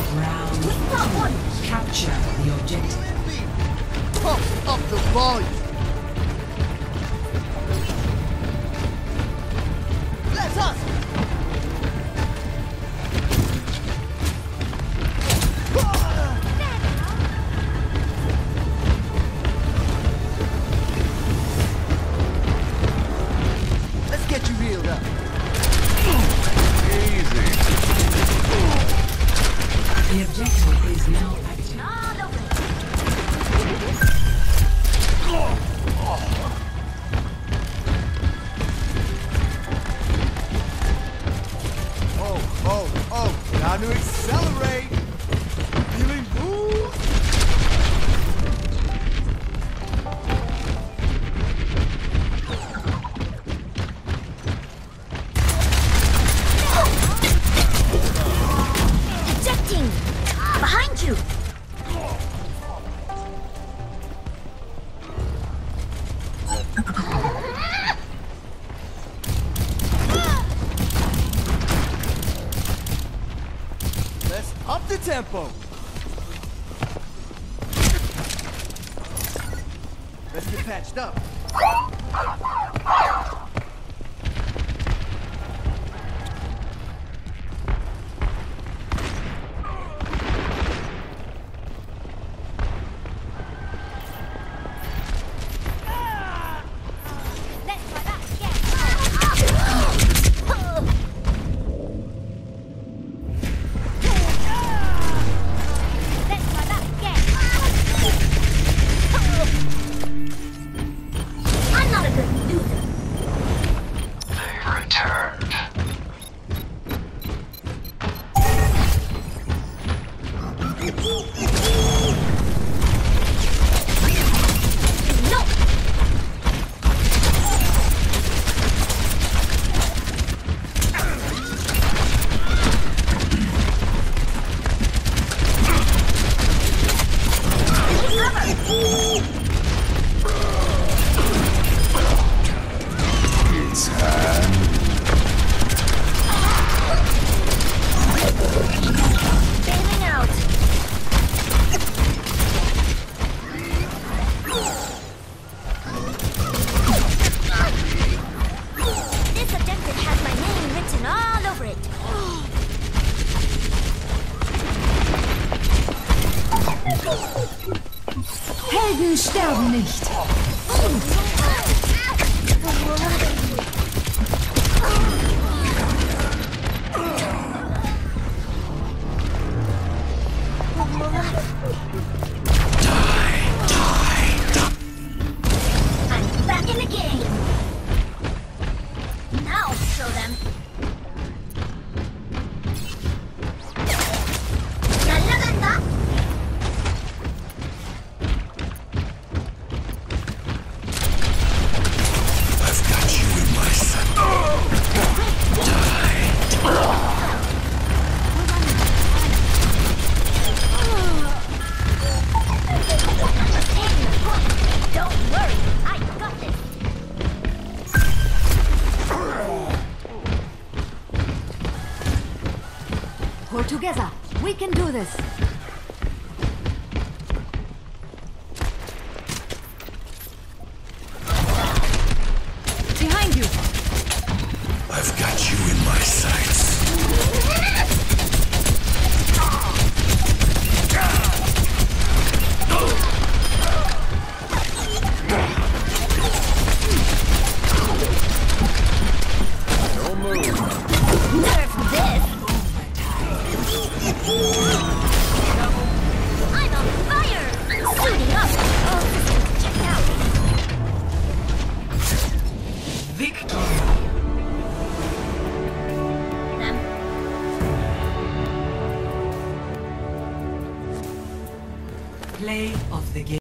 Round one. Capture the objective. Pump up the volume. Let's hustle. Let's get you healed up. Easy. The objective is now active. Oh, time to accelerate. Feeling good? Ejecting! Behind you! Let's up the tempo. Let's get patched up. Let's try that again! Let's try that again! I'm not a good loser! They returned. No! It's hand. Bailing out! This objective has my name written all over it. Helden sterben nicht. I'm back in the game. Now I'll show them. 날라간다. I've got you in my sight. Don't worry, I got this. Pull together. We can do this. Behind you. I've got you in my sights. Nerf this. I'm on fire. Suiting up. All systems checked out. Victory. Them. Play of the game.